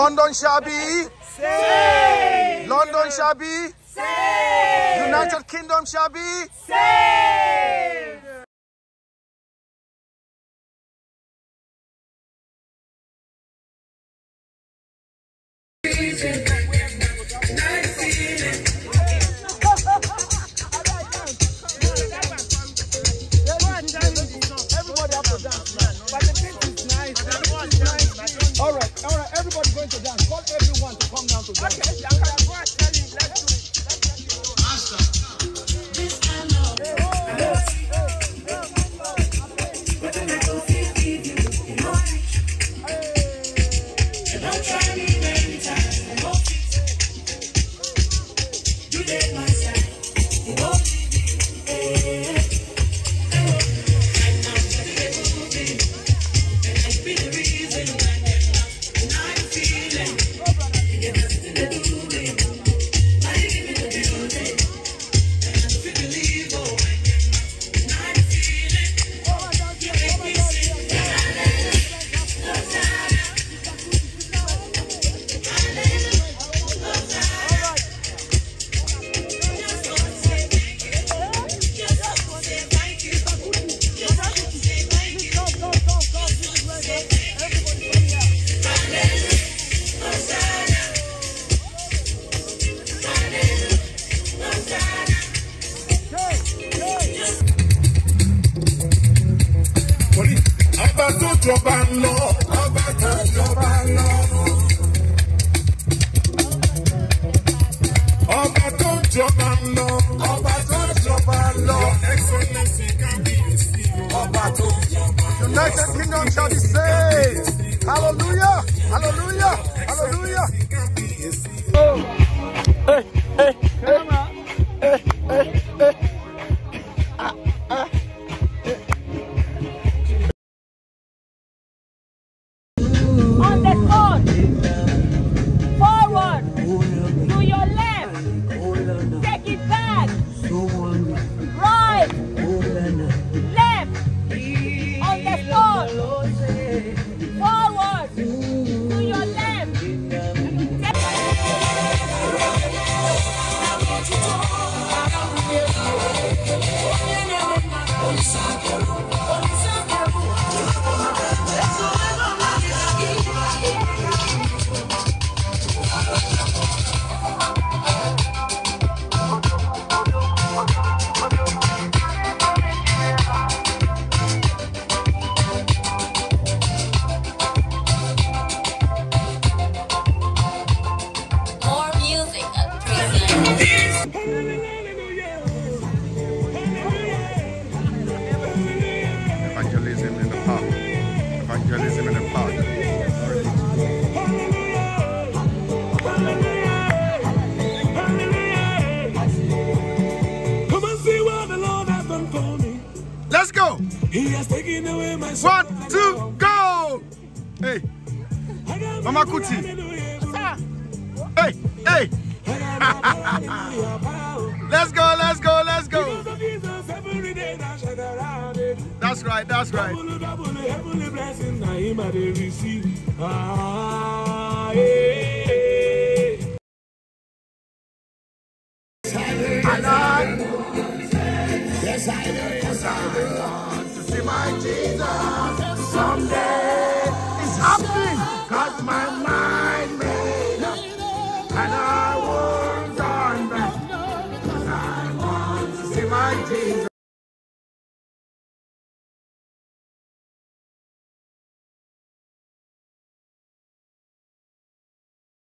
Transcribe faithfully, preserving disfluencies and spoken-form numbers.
London shall be saved. London shall be saved. United Kingdom shall be saved. Everybody have to dance now. But the beat is nice. The beat is nice. All right, all right, everybody going to dance. Call everyone to come down to dance. Okay, I can go and tell him. Let's do it. Master. This kind of. But then I go feel give you the knowledge. And don't try me many times. I won't fix it. You did my side. You won't leave me. Hey. Ọba tó jọba ń lọ, ọba tó jọba ń lọ. Ọba tó jọba ń lọ, ọba tó jọba ń lọ. Your Excellency kábíyèsí. Ọba tó jọba ń lọ. United Kingdom shall be saved. Hallelujah, hallelujah, hallelujah. Oh. Hey, hey, hey, hey, hey, hey. Ah, ah. On the spot. Forward. To your left. Take it back. Right. Left. On the spot. Forward. To your left. More music at present. Evangelism in the park. Evangelism in the park. Come and see what the Lord has done for me. Let's go. He has taken away my One, two, go. Hey, Mama Kuti. Hey, hey. Let's go, let's go, let's go. That's right, that's right. Heavenly blessing, now him I dey receive. Ah, yeah. And I, yes I do, yes I do, want to see my Jesus someday. It's happening, cause my mind made up, and I won't turn back, cause I want to see my Jesus.